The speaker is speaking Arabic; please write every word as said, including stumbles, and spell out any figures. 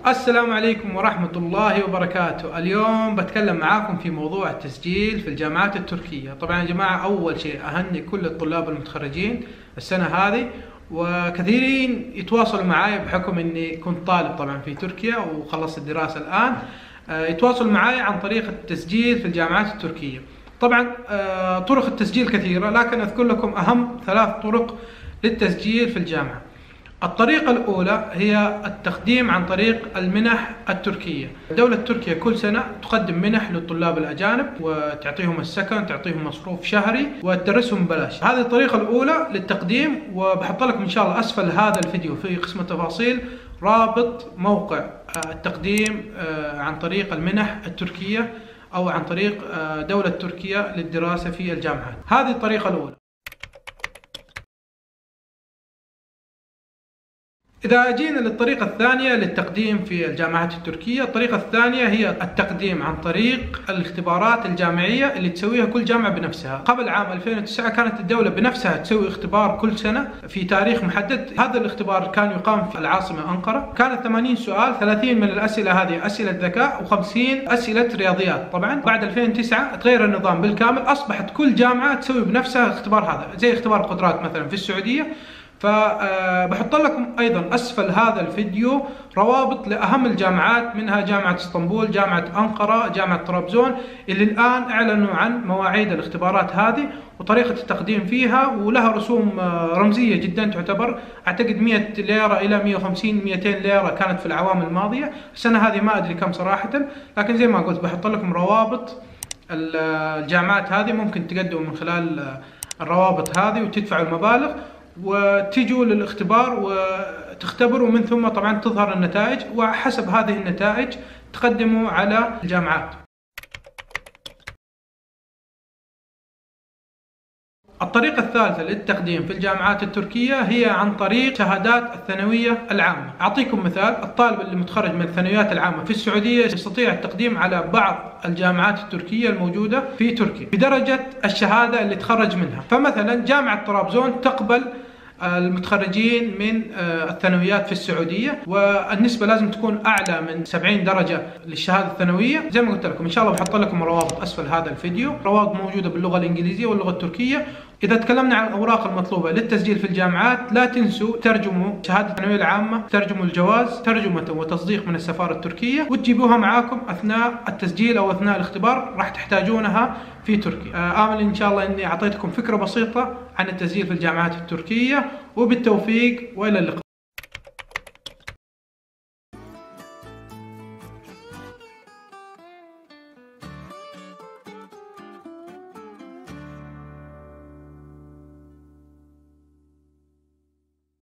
السلام عليكم ورحمة الله وبركاته. اليوم بتكلم معاكم في موضوع التسجيل في الجامعات التركية. طبعا يا جماعة، أول شيء أهني كل الطلاب المتخرجين السنة هذه، وكثيرين يتواصلوا معاي بحكم أني كنت طالب طبعا في تركيا وخلصت الدراسة الآن. يتواصلوا معاي عن طريق التسجيل في الجامعات التركية. طبعا طرق التسجيل كثيرة، لكن أذكر لكم أهم ثلاث طرق للتسجيل في الجامعة. الطريقة الأولى هي التقديم عن طريق المنح التركية. دولة تركيا كل سنة تقدم منح للطلاب الأجانب وتعطيهم السكن، تعطيهم مصروف شهري وتدرسهم ببلاش. هذه الطريقة الأولى للتقديم، وبحط لكم إن شاء الله أسفل هذا الفيديو في قسم التفاصيل رابط موقع التقديم عن طريق المنح التركية أو عن طريق دولة تركيا للدراسة في الجامعات. هذه الطريقة الأولى. إذا جينا للطريقة الثانية للتقديم في الجامعات التركية، الطريقة الثانية هي التقديم عن طريق الاختبارات الجامعية اللي تسويها كل جامعة بنفسها. قبل عام ألفين وتسعة كانت الدولة بنفسها تسوي اختبار كل سنة في تاريخ محدد. هذا الاختبار كان يقام في العاصمة أنقرة. كانت ثمانين سؤال، ثلاثين من الأسئلة هذه أسئلة ذكاء وخمسين أسئلة رياضيات. طبعا بعد ألفين وتسعة تغير النظام بالكامل، أصبحت كل جامعة تسوي بنفسها الاختبار هذا، زي اختبار قدرات مثلا في السعودية. فبحط لكم ايضا اسفل هذا الفيديو روابط لاهم الجامعات، منها جامعة اسطنبول، جامعة انقرة، جامعة طرابزون، اللي الان اعلنوا عن مواعيد الاختبارات هذه وطريقة التقديم فيها، ولها رسوم رمزية جدا تعتبر. اعتقد مئة ليرة الى مئة وخمسين مئتين ليرة كانت في الاعوام الماضية. السنة هذه ما ادري كم صراحة، لكن زي ما قلت بحط لكم روابط الجامعات هذه، ممكن تقدموا من خلال الروابط هذه وتدفعوا المبالغ وتجوا للاختبار وتختبروا، ومن ثم طبعا تظهر النتائج، وحسب هذه النتائج تقدموا على الجامعات. الطريقة الثالثة للتقديم في الجامعات التركية هي عن طريق شهادات الثانوية العامة. أعطيكم مثال: الطالب اللي متخرج من الثانويات العامة في السعودية يستطيع التقديم على بعض الجامعات التركية الموجودة في تركيا بدرجة الشهادة اللي تخرج منها. فمثلا جامعة طرابزون تقبل المتخرجين من الثانويات في السعودية، والنسبة لازم تكون أعلى من سبعين درجة للشهادة الثانوية. زي ما قلت لكم إن شاء الله بحط لكم روابط أسفل هذا الفيديو، روابط موجودة باللغة الإنجليزية واللغة التركية. إذا تكلمنا عن الأوراق المطلوبة للتسجيل في الجامعات، لا تنسوا ترجموا شهادة الثانوية العامة، ترجموا الجواز، ترجمة وتصديق من السفارة التركية، وتجيبوها معاكم أثناء التسجيل أو أثناء الاختبار، راح تحتاجونها في تركيا. آمل إن شاء الله إني أعطيتكم فكرة بسيطة عن التسجيل في الجامعات التركية، وبالتوفيق وإلى اللقاء.